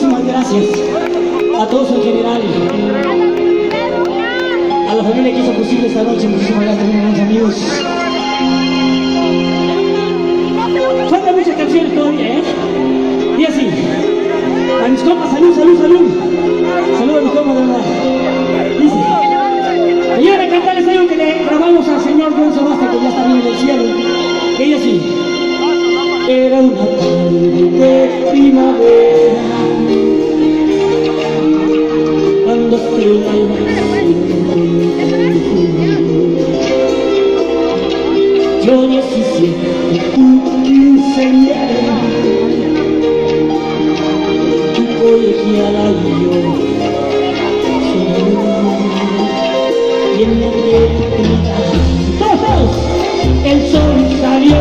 muchísimas gracias a todos en general, a la familia que hizo posible esta noche. Muchísimas gracias también a mis amigos. Faltan muchas canciones todavía, ¿eh? Y así, a mis compas, salud, salud, salud. Salud a mis compas, de verdad. Dice, y ahora cantarles algo que le grabamos al señor John Sebastián, que ya está bien en el cielo. Que ella sí. Era una tarde de primavera, cuando estrellaba yo 17, tú 15 tu colegiala y yo y en la letrita todos, el sol salió,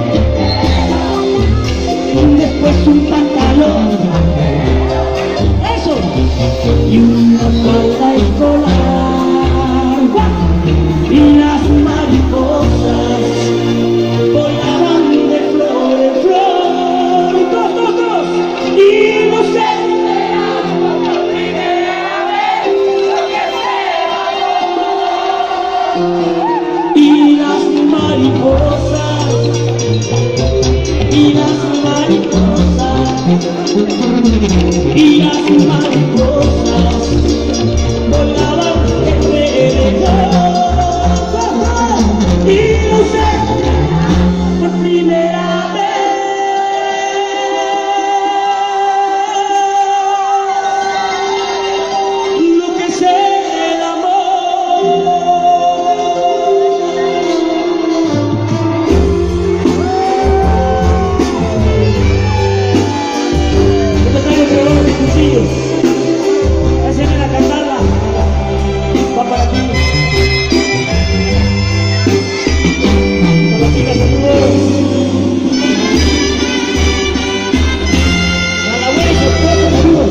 después un pantalón, eso, y una falda escolar, y las mariposas volaban de flor en flor, todos, y no sé, por primera vez lo que se y las mariposas, y las mariposas, y las mariposas volaban alrededor, y no sé, por primera vez lo que es el amor. Gracias a la cantada, va para ti. Para las chicas, saludos. Para la buena y su esposa, saludos.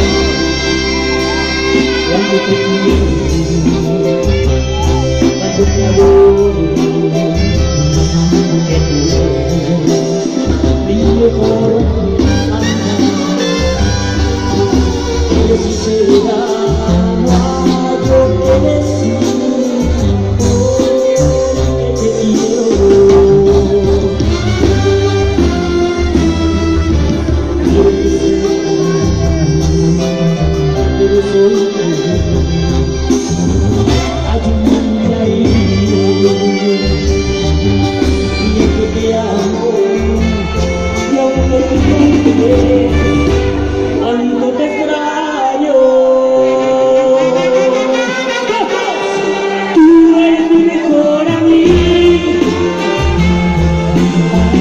Cuando te quiero, cuando te adoro, que tú eres mi mejor amiga. Si se da, no hay que decir que te quiero. Pero soy hay un día ahí, y es que te amo, y aunque te quiero, cuando te extraño, tú eres mi mejor amigo.